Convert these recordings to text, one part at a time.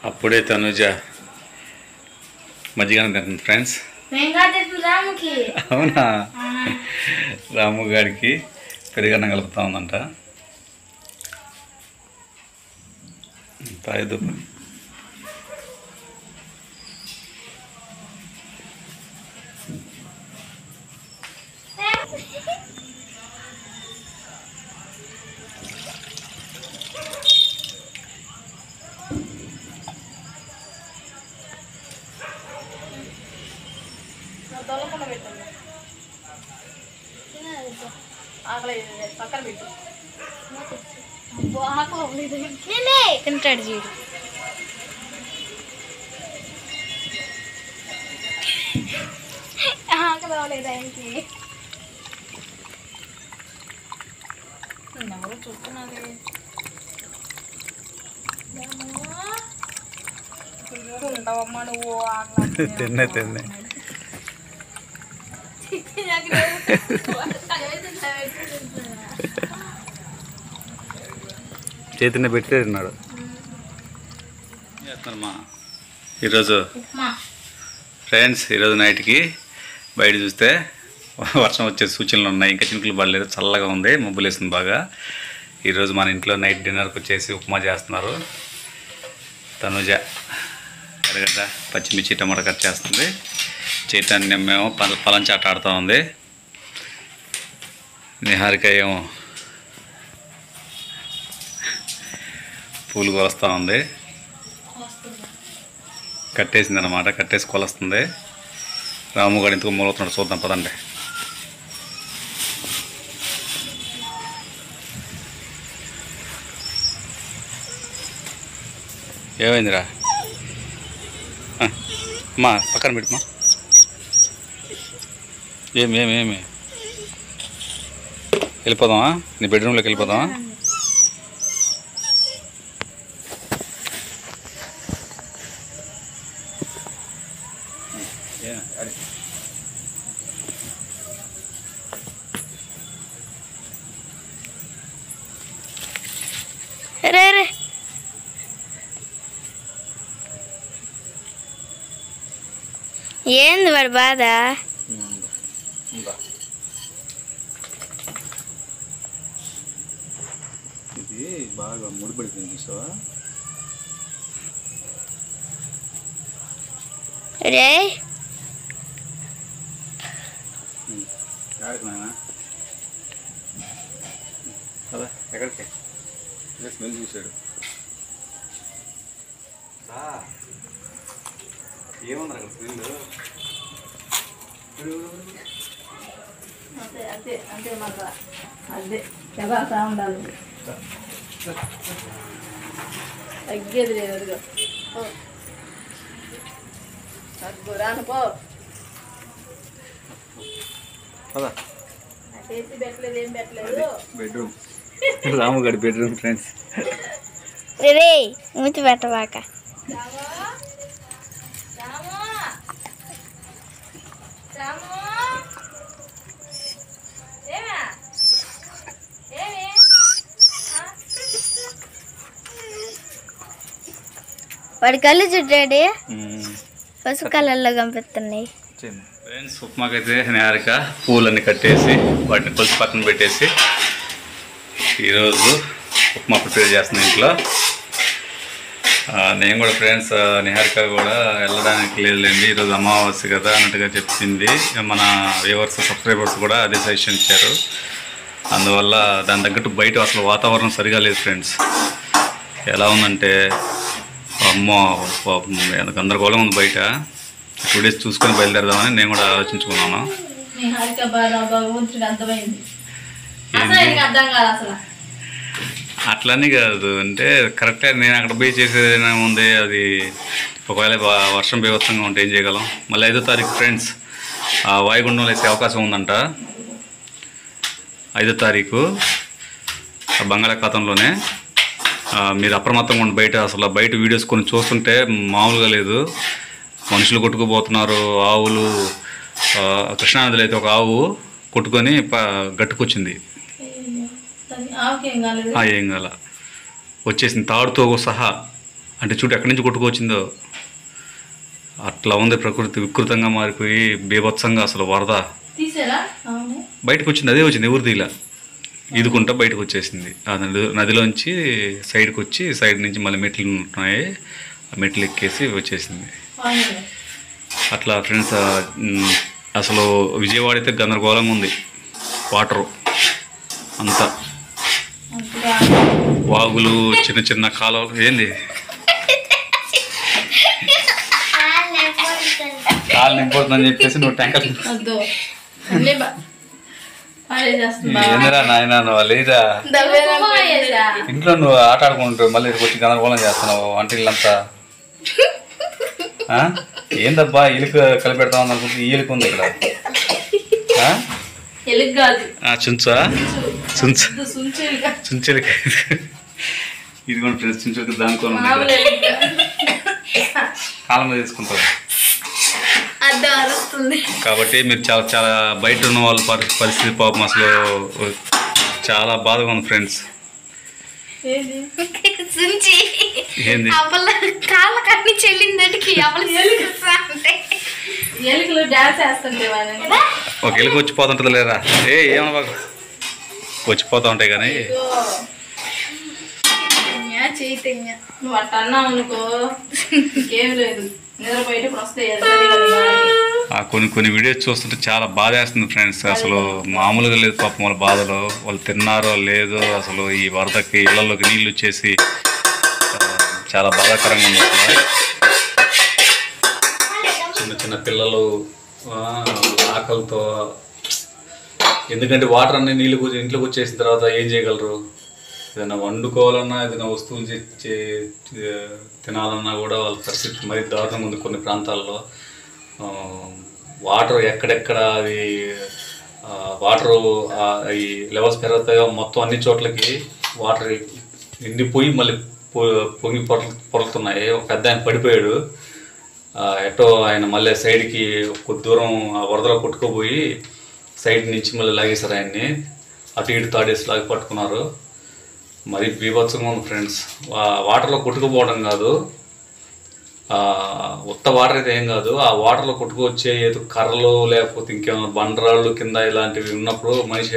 అప్పుడే తనుజ మజ్జిగ తింటుంది ఫ్రెండ్స్. అవునా? రాము గారికి పెరుగన్నం కలుపుతా ఉందంట. తాయదు పక్కన పెట్టు తింటాడు చూడు. ఆకలి అవ్వలేదు ఆయనకి. ఎవరు చూస్తున్నది? ఉంటావమ్మా నువ్వు. తిన్నే తిన్నే చేతిని పెట్టి తిన్నాడు. చేస్తున్నారమ్మా ఈరోజు ఫ్రెండ్స్. ఈరోజు నైట్కి బయట చూస్తే వర్షం వచ్చే సూచనలు ఉన్నాయి. ఇంకా చినుకులు పడలేదు, చల్లగా ఉంది, మబ్బులు వేస్తుంది బాగా. ఈరోజు మన ఇంట్లో నైట్ డిన్నర్కి వచ్చేసి ఉప్మా చేస్తున్నారు. తనుజ ఎర్రగడ్డ పచ్చిమిర్చి టమాటా కట్ చేస్తుంది. చైతన్యం ఏమో పలంచాట ఆడుతూ ఉంది. నిహారిక ఏమో పూలు కొలుస్తూ ఉంది. కట్టేసింది అన్నమాట, కట్టేసి కొలుస్తుంది. రాము గారు ఇంతకు మూలవుతున్నాడు, చూద్దాం పదండి. ఏమైందిరా అమ్మా? పక్కన పెట్టుమా. ఏమి వెళ్ళిపోదామా? నీ బెడ్రూమ్లోకి వెళ్ళిపోదామా? ఏంది వాడి బాధ? ఇది బాగా ముడిపడిపోయింది చూసావా? రే కదా ఎక్కడికి స్మెల్ చూసాడు. ఏముంది అక్కడ స్మెల్? అంతే అంతే అంతే మాకు అదే చబాతా ఉండాలి. తగ్గేది లేదు. రాను పో. చేసి పెట్టలేదు, ఏం పెట్టలేదు. బెడ్రూమ్ రాము గడి బెడ్రూమ్ ఫ్రెండ్స్. రే మూతి పెట్టవాక. వాడి కళ్ళు చుట్టాడు, పసుపు కలర్లో కనిపిస్తున్నాయి. ఫ్రెండ్స్ ఉప్మాకైతే నిహారిక పూలన్నీ కట్టేసి వాటిని కొలిసి పక్కన పెట్టేసి ఈరోజు ఉప్మా ప్రిపేర్ చేస్తున్నాను ఇంట్లో. నేను కూడా ఫ్రెండ్స్ నిహారిక కూడా వెళ్ళడానికి లేదులేండి, ఈరోజు అమావాస్య కదా అన్నట్టుగా చెప్పింది. మన వ్యూవర్స్ సబ్స్క్రైబర్స్ కూడా అదే సజెషన్ ఇచ్చారు. అందువల్ల దాని తగ్గట్టు బయట అసలు వాతావరణం సరిగా లేదు ఫ్రెండ్స్. ఎలా ఉందంటే అమ్మో గందరగోళం ఉంది బయట. 2 days చూసుకొని బయలుదేరదామని నేను కూడా ఆలోచించుకున్నాను. అట్లనే కాదు అంటే కరెక్ట్గా నేను అక్కడ పోయి చేసేది ఏముంది, అది ఒకవేళ వర్షం బీభత్సంగా ఉంటే ఏం చేయగలం. మళ్ళీ 5వ తారీఖు ఫ్రెండ్స్ వాయుగుండం వేసే అవకాశం ఉందంట. 5వ తారీఖు బంగాళాఖాతంలోనే. మీరు అప్రమత్తంగా ఉండి బయట అసలు బయట వీడియోస్ కొన్ని చూస్తుంటే మామూలుగా లేదు. మనుషులు కొట్టుకుపోతున్నారు, ఆవులు. కృష్ణానదిలో అయితే ఒక ఆవు కొట్టుకొని గట్టుకొచ్చింది. ఏం కాల వచ్చేసింది తాడుతో సహా. అంటే చూడు ఎక్కడి నుంచి కొట్టుకొచ్చిందో అట్లా ఉంది. ప్రకృతి వికృతంగా మారిపోయి బీభత్సంగా అసలు వరద బయటకు వచ్చింది. అదే వచ్చింది ఎవరిది ఇలా ఈదుకుంటా బయటకు వచ్చేసింది. ఆ నదిలోంచి సైడ్కి వచ్చి సైడ్ నుంచి మళ్ళీ మెట్లు ఉంటున్నాయి, ఆ మెట్లు ఎక్కేసి వచ్చేసింది. అట్లా ఫ్రెండ్స్ అసలు విజయవాడ అయితే గందరగోళంగా ఉంది. వాటరు అంతా వాగులు చిన్న చిన్న కాలువలు. ఏంది కాలు నింపుతుందని చెప్పేసి నువ్వు ట్యాంకర్ ఏందిరా నాయన నువ్వు లేదా ఇంట్లో నువ్వు ఆట ఆడుకుంటావు మళ్ళీ వచ్చి గందరగోళం చేస్తున్నావు వంటిల్లంతా. ఏందబ్బా ఇలుక కలిపెడతా ఉంది అనుకుంటే ఈ ఇలుక ఉంది ఇక్కడ. చుంచా చుంచెలిక ఇది కూడా ఫ్రెండ్స్ చుంచెలిక దానికో కాలం మీద తీసుకుంటారు కాబట్టి మీరు చాలా చాలా బయట ఉన్న వాళ్ళ పరిస్థితి పాపం అసలు చాలా బాధగా ఉంది ఫ్రెండ్స్. ఏంది ఒక ఎలుక వచ్చిపోతుంటుంది లేరా ఏమన్నా బాగా వచ్చిపోతా ఉంటాయి కానీ నువ్వు అట్ట అన్నావు అనుకో ఏం లేదు. కొన్ని వీడియోస్ చూస్తుంటే చాలా బాధ వేస్తుంది ఫ్రెండ్స్. అసలు మామూలుగా లేదు పాపం వాళ్ళ బాధలో. వాళ్ళు తిన్నారో లేదో అసలు ఈ వరదకి ఇళ్లలోకి నీళ్ళు వచ్చేసి చాలా బాధాకరంగా ఉంది. అసలు చిన్న చిన్న పిల్లలు ఆకలితో, ఎందుకంటే వాటర్ అన్ని నీళ్ళు ఇంట్లోకి వచ్చేసిన తర్వాత ఏం చేయగలరు? ఏదైనా వండుకోవాలన్నా ఏదైనా వస్తువులు తినాలన్నా కూడా వాళ్ళ పరిస్థితి మరీ దారుణంగా ఉంది. కొన్ని ప్రాంతాల్లో వాటర్ ఎక్కడెక్కడ అది వాటరు ఈ లెవెల్స్ పెరుగుతాయో మొత్తం అన్ని చోట్లకి వాటర్ నిండిపోయి మళ్ళీ పొంగి పొరులుతున్నాయి. ఒక పెద్ద ఆయన పడిపోయాడు. ఎటో ఆయన మళ్ళీ సైడ్కి కొద్ది దూరం వరదలో కొట్టుకోపోయి సైడ్ నుంచి మళ్ళీ లాగేశారు ఆయన్ని. అటు ఇటు తాడేసి లాగి పట్టుకున్నారు. మరి బీభత్సంగా ఉంది ఫ్రెండ్స్. వాటర్లో కొట్టుకుపోవడం కాదు, ఉత్త వాటర్ అయితే ఏం కాదు, ఆ వాటర్లో కొట్టుకొచ్చే ఏదో కర్రలు లేకపోతే ఇంకేమైనా బండరాళ్ళు కింద ఇలాంటివి ఉన్నప్పుడు మనిషి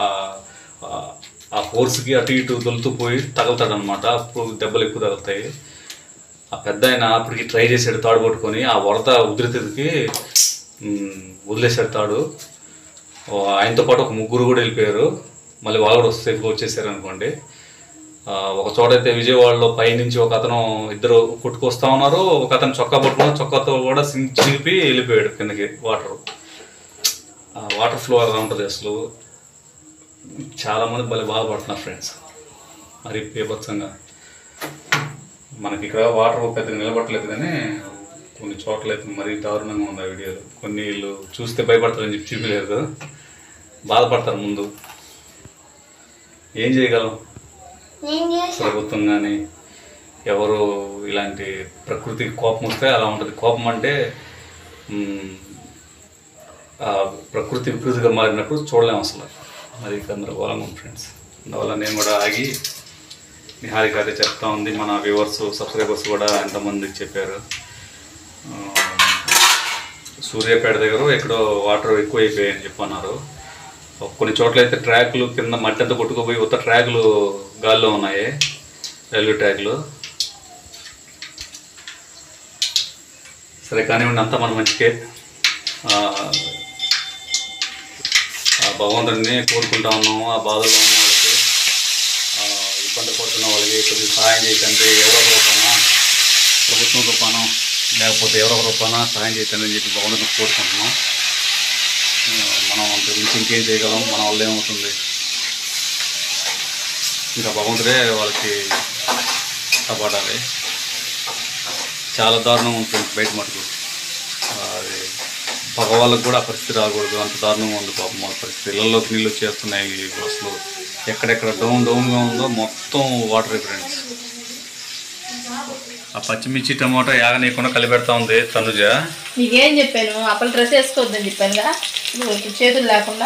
ఆ ఫోర్స్కి అటు ఇటు దొలుతూ పోయి తగులుతాడు అనమాట. అప్పుడు దెబ్బలు ఎక్కువ తగులుతాయి. ఆ పెద్ద ఆయన అప్పటికి ట్రై చేసాడు తాడు పట్టుకొని, ఆ వరద ఉధృతికి వదిలేసాడు తాడు. ఆయనతో పాటు ఒక ముగ్గురు కూడా వెళ్ళిపోయారు. మళ్ళీ వాళ్ళు కూడా సేఫ్గా వచ్చేసారు అనుకోండి. ఒక చోట అయితే విజయవాడలో పైనుంచి ఒక అతను ఇద్దరు కొట్టుకొస్తా ఉన్నారు. ఒక అతను చొక్కా పట్టుకుని చొక్కాతో కూడా చినిపి వెళ్ళిపోయాడు కిందకి. వాటర్ ఫ్లో అలా ఉంటుంది. అసలు చాలామంది భలే బాధపడుతున్నారు ఫ్రెండ్స్. మరి బీభత్సంగా మనకి ఇక్కడ వాటర్ పెద్దగా నిలబట్టలేదు కానీ కొన్ని చోట్ల అయితే మరీ దారుణంగా ఉంది. ఆ వీడియోలు కొన్ని వీళ్ళు చూస్తే భయపడతారని చెప్పి చూపించలేదు, బాధపడతారు ముందు. ఏం చేయగలం? ప్రభుత్వం కానీ ఎవరు ఇలాంటి ప్రకృతికి కోపం వస్తే అలా ఉంటుంది. కోపం అంటే ప్రకృతి వికృతిగా మారినప్పుడు చూడలేము అసలు. అది గందరగోళంగా ఉంది ఫ్రెండ్స్. అందువల్ల నేను కూడా ఆగి నిహారిక అయితే చెప్తా ఉంది. మన వ్యూవర్స్ సబ్స్క్రైబర్స్ కూడా ఎంతమందికి చెప్పారు. సూర్యాపేట దగ్గర ఎక్కడో వాటర్ ఎక్కువ అయిపోయాయని చెప్పన్నారు. కొన్ని చోట్ల అయితే ట్రాక్లు కింద మట్టి అంతా కొట్టుకుపోయి ఉత్త ట్రాక్లు గాల్లో ఉన్నాయి, రైల్వే ట్రాక్లు. సరే కానివ్వండి, అంతా మన మంచికే. భగవంతుడిని కోరుకుంటా ఉన్నాము. ఆ బాధలో ఉన్న వాళ్ళకి, ఇబ్బంది పడుతున్న వాళ్ళకి కొద్దిగా సహాయం చేయకండి. ఎవరో రూపాన, ప్రభుత్వం రూపాన లేకపోతే ఎవరో రూపాన సహాయం చేయకండి అని చెప్పి భగవంతుడిని కోరుకుంటున్నాం. మనం అంత గురించి ఇంకేం చేయగలం? మన వల్ల ఏమవుతుంది? ఇంకా భగవంతుడే వాళ్ళకి కాపాడాలి. చాలా దారుణంగా ఉంటుంది బయట మటుకు. అది పగవాళ్ళకు కూడా పరిస్థితి రాకూడదు, అంత దారుణంగా ఉంది పాపం వాళ్ళ పరిస్థితి. ఇళ్లలోకి నీళ్ళు వచ్చేస్తున్నాయి. అసలు ఎక్కడెక్కడ డౌన్గా ఉందో మొత్తం వాటర్ ఫ్రెండ్స్. ఆ పచ్చిమిర్చి టమాటా యాగనీయకుండా కలిపెడతా ఉంది తనుజ. నీకేం చెప్పాను? అప్పలు డ్రెస్ వేసుకోవద్దని చెప్పానుగా, చేతులు లేకుండా.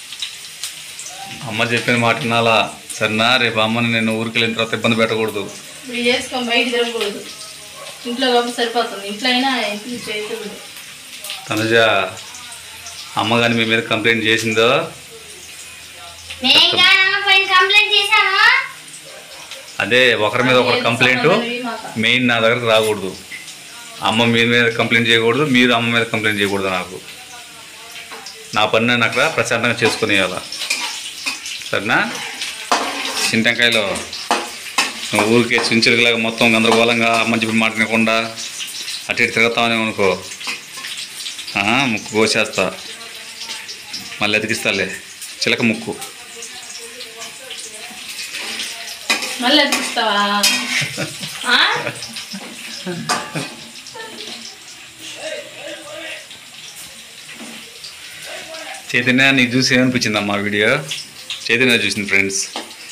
అమ్మ చెప్పిన మాట వినాలా? సరేనా? రేపు అమ్మని నేను ఊరికి వెళ్ళిన తర్వాత ఇబ్బంది పెట్టకూడదు. ఇప్పుడు చేసుకొని బయట తిరగకూడదు. ఇంట్లో కాబట్టి సరిపోతుంది. ఇంట్లో అయినా ఇంట్లో చేయకూడదు. తనుజ అమ్మ కానీ మీ మీద కంప్లైంట్ చేసిందో? అదే ఒకరి మీద ఒకరు కంప్లైంట్ మెయిన్ నా దగ్గరకు రాకూడదు. అమ్మ మీ మీద కంప్లైంట్ చేయకూడదు, మీరు అమ్మ మీద కంప్లైంట్ చేయకూడదు. నాకు నా పని నేను అక్కడ ప్రశాంతంగా చేసుకుని ఇవ్వాల. సరేనా? చింతకాయలో ఊరికే చించులాగా మొత్తం గందరగోళంగా మంచి మాట వినకుండా అటు ఇటు తిరుగుతామని అనుకో, ముక్కు కోసేస్తా, మళ్ళీ అతికిస్తాలే. చిలక ముక్కు మళ్ళీ అతికిస్తావా? చైతన్య నీకు చూసి ఏమనిపించిందమ్మా వీడియో? చైతన్య చూసింది ఫ్రెండ్స్.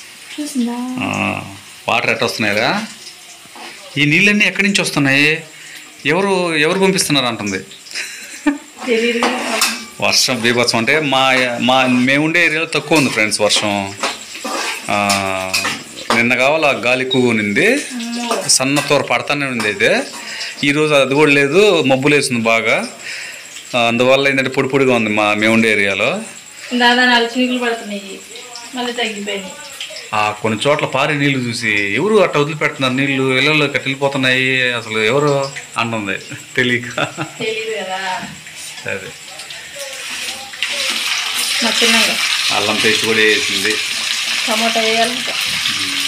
వాటర్ ఎట్ట వస్తున్నాయిరా? ఈ నీళ్ళన్నీ ఎక్కడి నుంచి వస్తున్నాయి? ఎవరు పంపిస్తున్నారు అంటుంది. వర్షం బీభత్సం అంటే మేము ఉండే ఏరియాలో తక్కువ ఉంది ఫ్రెండ్స్ వర్షం. నిన్న కావాల గాలి ఎక్కువ ఉన్నింది, సన్న తోర పడతానే ఉంది. అయితే ఈరోజు అది కూడా లేదు, మబ్బులు వేస్తుంది బాగా. అందువల్ల ఏంటంటే పొడి పొడిగా ఉంది మేము ఉండే ఏరియాలో. దాదాపు 4 చినుకులు పడుతున్నాయి, మళ్ళీ తగ్గిపోయినాయి. కొన్ని చోట్ల పారే నీళ్లు చూసి ఎవరు అట్ట వదిలిపెడుతున్నారు, నీళ్లు ఇళ్ళల్లో కట్టి వెళ్ళిపోతున్నాయి, అసలు ఎవరు అంటుంది తెలియక. తెలియదు కదా. సరే, చిన్నగా అల్లం పేస్ట్ కూడా వేసింది, టమాటా వేయాలి.